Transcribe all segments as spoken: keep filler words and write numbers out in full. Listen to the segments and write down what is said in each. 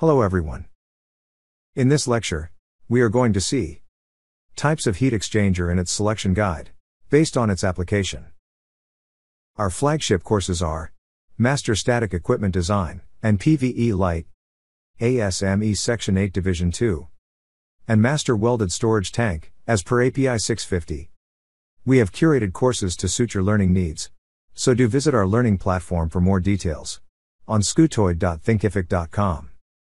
Hello everyone. In this lecture, we are going to see types of heat exchanger and its selection guide, based on its application. Our flagship courses are Master Static Equipment Design and P V E Light, A S M E Section eight Division two, and Master Welded Storage Tank, as per A P I six fifty. We have curated courses to suit your learning needs, so do visit our learning platform for more details on scutoid dot thinkific dot com.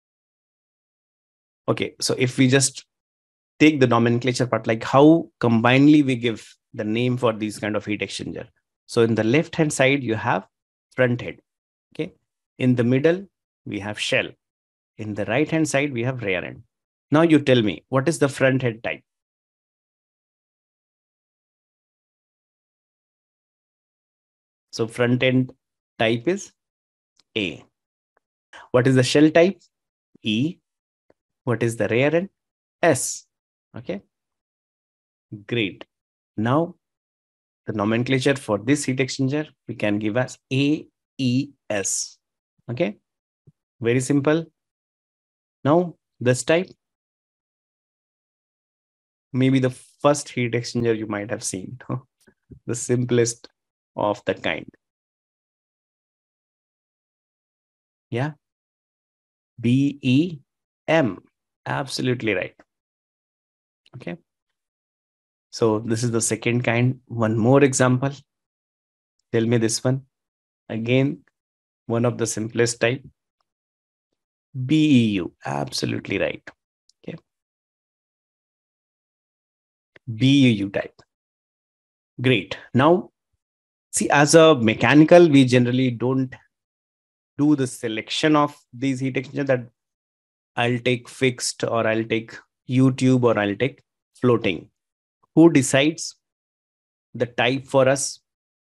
Okay, so if we just take the nomenclature part, like how combinedly we give the name for these kind of heat exchanger. So in the left hand side, you have front head. Okay. In the middle, we have shell. In the right hand side, we have rear end. Now you tell me, what is the front head type? So front end type is A. What is the shell type? E. What is the rear end? S. Okay. Great. Now, the nomenclature for this heat exchanger, we can give as A E S. Okay. Very simple. Now, this type, maybe the first heat exchanger you might have seen, the simplest of the kind. Yeah. B E M. Absolutely right. Okay. So this is the second kind. One more example. Tell me this one. Again, one of the simplest type. B E U. Absolutely right. Okay. B E U type. Great. Now, see, as a mechanical, we generally don't do the selection of these heat exchangers that I'll take fixed or I'll take U-tube or I'll take floating. Who decides the type for us?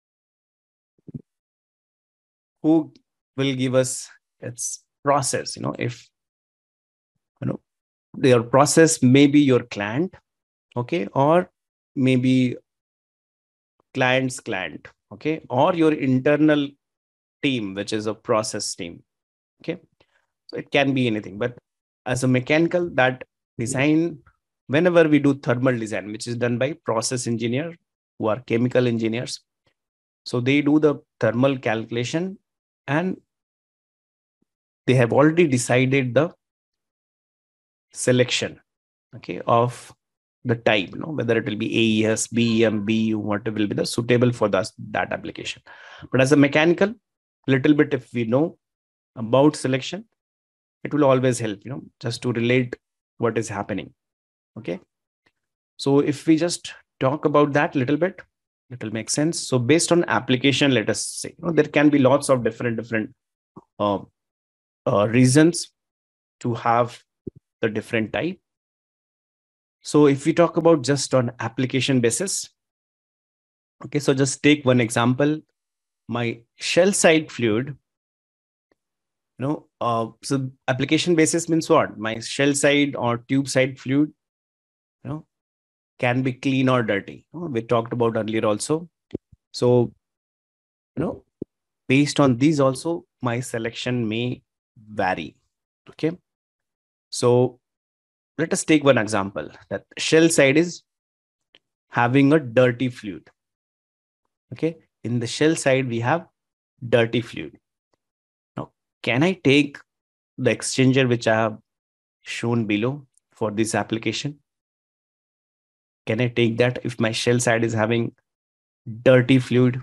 Who will give us its process? You know, if you know your process may be your client, okay, or maybe client's client, okay, or your internal team, which is a process team. Okay, so it can be anything, but as a mechanical, that design, whenever we do thermal design, which is done by process engineer who are chemical engineers, so they do the thermal calculation and they have already decided the selection, okay, of the type, you know, whether it will be A E S, B E M, B U, whatever will be the suitable for that, that application. But as a mechanical, little bit if we know about selection, it will always help, you know, just to relate what is happening. Okay. So if we just talk about that a little bit, it will make sense. So based on application, let us say, you know, there can be lots of different, different uh, uh, reasons to have the different type. So if we talk about just on application basis, okay, so just take one example, my shell side fluid, you know, uh, so application basis means what? My shell side or tube side fluid, you know, can be clean or dirty. You know, we talked about earlier also. So, you know, based on these also, my selection may vary. Okay. So let us take one example that shell side is having a dirty fluid. Okay. In the shell side, we have dirty fluid. Now, can I take the exchanger which I have shown below for this application? Can I take that if my shell side is having dirty fluid?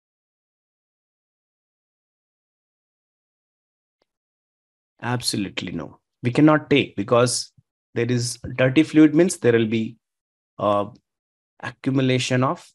Absolutely no. We cannot take, because there is dirty fluid means there will be uh, accumulation of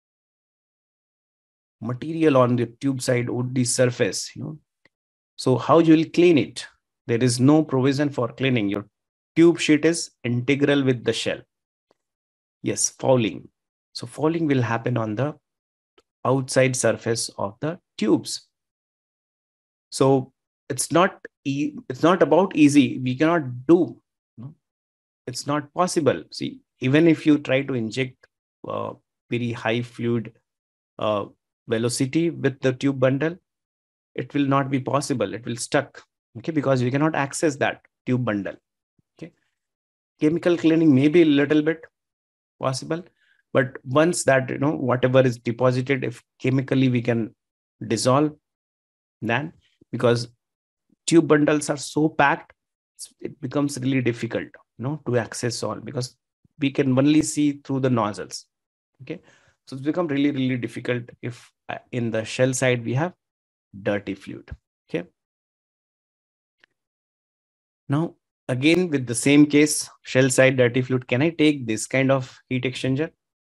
material on the tube side would be surface, you know. So how you will clean it? There is no provision for cleaning. Your tube sheet is integral with the shell. Yes, fouling. So fouling will happen on the outside surface of the tubes. So it's not e it's not about easy. We cannot do. No? It's not possible. See, even if you try to inject uh, very high fluid uh, velocity with the tube bundle, it will not be possible. It will stuck. Okay, because we cannot access that. tube bundle. Okay. Chemical cleaning may be a little bit possible, but once that, you know, whatever is deposited, if chemically we can dissolve, then because tube bundles are so packed, it becomes really difficult, you know, to access all, because we can only see through the nozzles. Okay. So it's become really, really difficult if uh, in the shell side we have dirty fluid. Okay. Now, again, with the same case, shell side dirty fluid, can I take this kind of heat exchanger?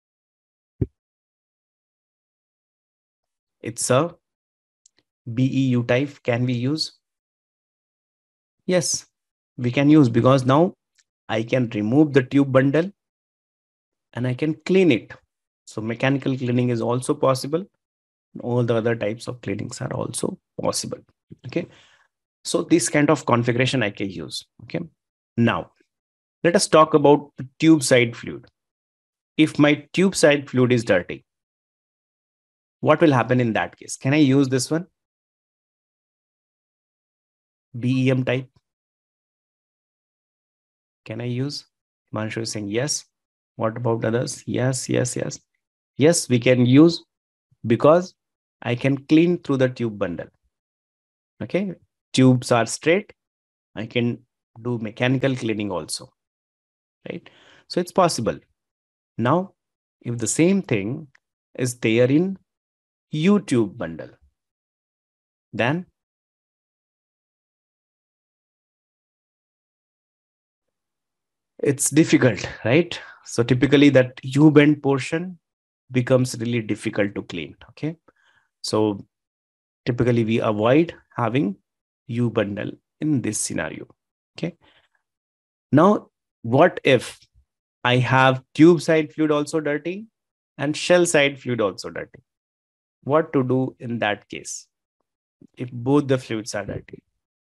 It's a B E U type. Can we use? Yes, we can use, because now I can remove the tube bundle and I can clean it. So mechanical cleaning is also possible. All the other types of cleanings are also possible. Okay. So this kind of configuration I can use. Okay. Now, let us talk about the tube side fluid. If my tube side fluid is dirty, what will happen in that case? Can I use this one? B E M type. Can I use? Manshu is saying yes. What about others? Yes, yes, yes. Yes, we can use, because I can clean through the tube bundle. Okay. Tubes are straight. I can do mechanical cleaning also. Right. So it's possible. Now, if the same thing is there in U tube bundle, then it's difficult, right? So typically that U bend portion becomes really difficult to clean. Okay. So typically we avoid having U bundle in this scenario. Okay. Now, what if I have tube side fluid also dirty and shell side fluid also dirty? What to do in that case if both the fluids are dirty?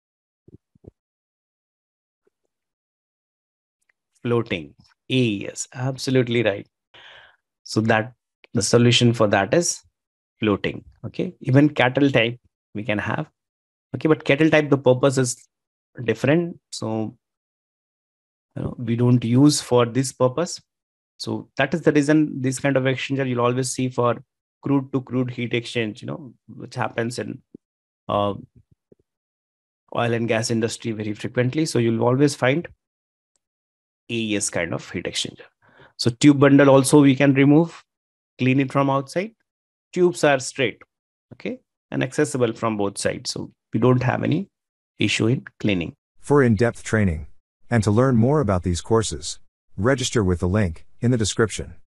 Floating. A, yes, absolutely right. So that the solution for that is floating. Okay. Even kettle type we can have. Okay. But kettle type, the purpose is different. So, you know, we don't use for this purpose. So that is the reason this kind of exchanger you'll always see for crude to crude heat exchange, you know, which happens in uh, oil and gas industry very frequently. So you'll always find A E S kind of heat exchanger. So tube bundle also we can remove, clean it from outside. Tubes are straight, okay, and accessible from both sides. So we don't have any issue in cleaning. For in-depth training and to learn more about these courses, register with the link in the description.